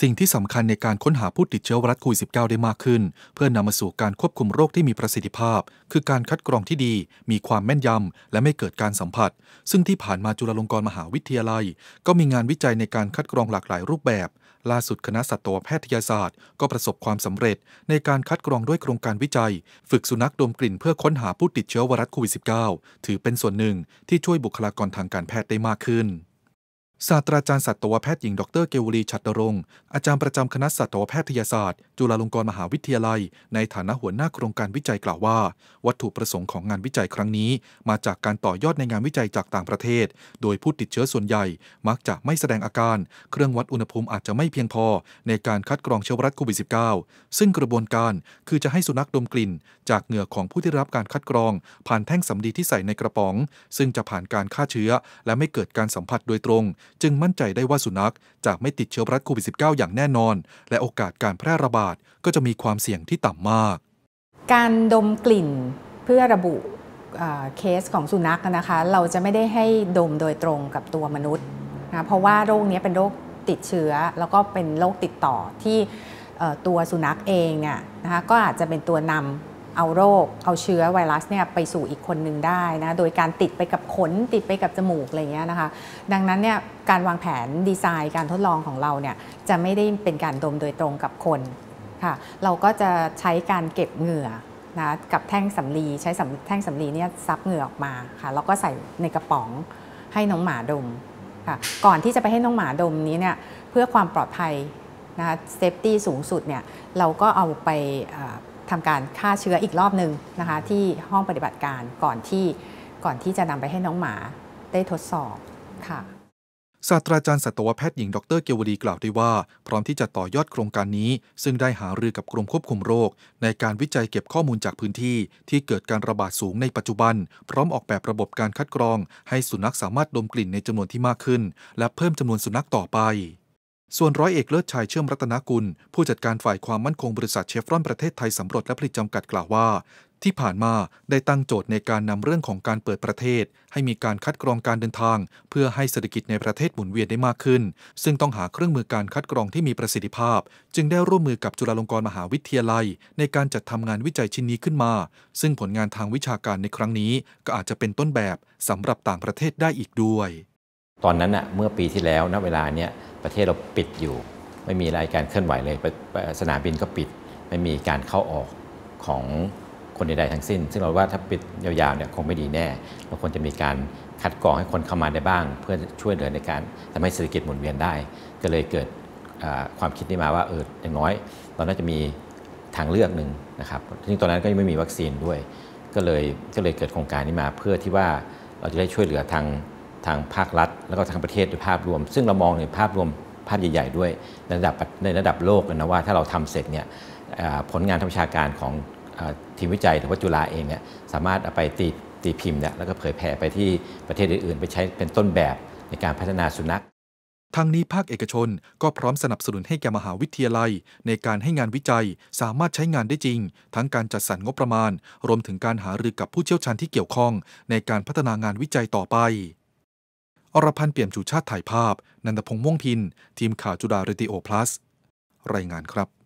สิ่งที่สำคัญในการค้นหาผู้ติดเชื้อไวรัสโควิด -19 ได้มากขึ้นเพื่อนำมาสู่การควบคุมโรคที่มีประสิทธิภาพคือการคัดกรองที่ดีมีความแม่นยำและไม่เกิดการสัมผัสซึ่งที่ผ่านมาจุฬาลงกรณ์มหาวิทยาลัยก็มีงานวิจัยในการคัดกรองหลากหลายรูปแบบล่าสุดคณะสัตวแพทยศาสตร์ก็ประสบความสำเร็จในการคัดกรองด้วยโครงการวิจัยฝึกสุนัขดมกลิ่นเพื่อค้นหาผู้ติดเชื้อไวรัสโควิด -19 ถือเป็นส่วนหนึ่งที่ช่วยบุคลากรทางการแพทย์ได้มากขึ้นศาสตราจารย์สัตวแพทย์หญิงดร.เกวลีฉัตรดรงค์อาจารย์ประจำคณะสัตวแพทยศาสตร์จุฬาลงกรณ์มหาวิทยาลัยในฐานะหัวหน้าโครงการวิจัยกล่าวว่าวัตถุประสงค์ของงานวิจัยครั้งนี้มาจากการต่อยอดในงานวิจัยจากต่างประเทศโดยผู้ติดเชื้อส่วนใหญ่มักจะไม่แสดงอาการเครื่องวัดอุณหภูมิอาจจะไม่เพียงพอในการคัดกรองเชื้อไวรัสโควิด -19 ซึ่งกระบวนการคือจะให้สุนัขดมกลิ่นจากเหงื่อของผู้ที่รับการคัดกรองผ่านแท่งสำลีที่ใส่ในกระป๋องซึ่งจะผ่านการฆ่าเชื้อและไม่เกิดการสัมผัสโดยตรงจึงมั่นใจได้ว่าสุนัขจะไม่ติดเชื้อไวรัสโควิด -19 อย่างแน่นอนและโอกาสการแพร่ระบาดก็จะมีความเสี่ยงที่ต่ำมากการดมกลิ่นเพื่อระบุเคสของสุนัขนะคะเราจะไม่ได้ให้ดมโดยตรงกับตัวมนุษย์นะเพราะว่าโรคนี้เป็นโรคติดเชื้อแล้วก็เป็นโรคติดต่อที่ตัวสุนัขเองเนี่ยนะคะก็อาจจะเป็นตัวนำเอาโรคเอาเชื้อไวรัสเนี่ยไปสู่อีกคนหนึ่งได้นะโดยการติดไปกับขนติดไปกับจมูกอะไรเงี้ยนะคะดังนั้นเนี่ยการวางแผนดีไซน์การทดลองของเราเนี่ยจะไม่ได้เป็นการดมโดยตรงกับคนค่ะเราก็จะใช้การเก็บเหงื่อนะกับแท่งสำลีใช้แท่งสำลีเนี่ยซับเหงื่อออกมาค่ะแล้วก็ใส่ในกระป๋องให้น้องหมาดมค่ะก่อนที่จะไปให้น้องหมาดมนี้เนี่ยเพื่อความปลอดภัยนะคะเซฟตี้สูงสุดเนี่ยเราก็เอาไปทำการฆ่าเชื้ออีกรอบหนึ่งนะคะที่ห้องปฏิบัติการก่อนที่จะนำไปให้น้องหมาได้ทดสอบค่ะศาสตราจารย์สัตวแพทย์หญิงดร.เกวลีกล่าวด้วยว่าพร้อมที่จะต่อยอดโครงการนี้ซึ่งได้หารือกับกรมควบคุมโรคในการวิจัยเก็บข้อมูลจากพื้นที่ที่เกิดการระบาดสูงในปัจจุบันพร้อมออกแบบระบบการคัดกรองให้สุนัขสามารถดมกลิ่นในจำนวนที่มากขึ้นและเพิ่มจำนวนสุนัขต่อไปส่วนร้อยเอกเลิศชัยเชื่อมรัตนกุลผู้จัดการฝ่ายความมั่นคงบริษัทเชฟรอนประเทศไทยสำรวจและผลิตจำกัดกล่าวว่าที่ผ่านมาได้ตั้งโจทย์ในการนำเรื่องของการเปิดประเทศให้มีการคัดกรองการเดินทางเพื่อให้เศรษฐกิจในประเทศหมุนเวียนได้มากขึ้นซึ่งต้องหาเครื่องมือการคัดกรองที่มีประสิทธิภาพจึงได้ร่วมมือกับจุฬาลงกรณ์มหาวิทยาลัยในการจัดทำงานวิจัยชิ้นนี้ขึ้นมาซึ่งผลงานทางวิชาการในครั้งนี้ก็อาจจะเป็นต้นแบบสำหรับต่างประเทศได้อีกด้วยตอนนั้นเมื่อปีที่แล้วณเวลาเนี้ยประเทศเราปิดอยู่ไม่มีรายการเคลื่อนไหวเลยสนามบินก็ปิดไม่มีการเข้าออกของคนใดๆทั้งสิ้นซึ่งเราว่าถ้าปิดยาวๆเนี่ยคงไม่ดีแน่เราควรจะมีการคัดกรองให้คนเข้ามาได้บ้างเพื่อช่วยเหลือในการทำให้เศรษฐกิจหมุนเวียนได้ก็เลยเกิดความคิดนี้มาว่าอย่างน้อยเราน่าจะมีทางเลือกหนึ่งนะครับซึ่งตอนนั้นก็ยังไม่มีวัคซีนด้วยก็เลยเกิดโครงการนี้มาเพื่อที่ว่าเราจะได้ช่วยเหลือทางภาครัฐแล้วก็ทางประเทศโดยภาพรวมซึ่งเรามองในภาพรวมภาพใหญ่ๆด้วยในระดับโลกนะว่าถ้าเราทำเสร็จเนี่ยผลงานทางวิชาการของทีมวิจัยหรือว่าจุฬาเองเนี่ยสามารถเอาไปตีพิมพ์เนี่ยแล้วก็เผยแพร่ไปที่ประเทศอื่นๆไปใช้เป็นต้นแบบในการพัฒนาสุนัขทางนี้ภาคเอกชนก็พร้อมสนับสนุนให้แก่มหาวิทยาลัยในการให้งานวิจัยสามารถใช้งานได้จริงทั้งการจัดสรรงบประมาณรวมถึงการหารือกับผู้เชี่ยวชาญที่เกี่ยวข้องในการพัฒนางานวิจัยต่อไปอรพันธ์ เปี่ยมชูชาติถ่ายภาพนันทพงษ์ ม่วงพินทีมข่าวจุฬาเรดิโอพลัสรายงานครับ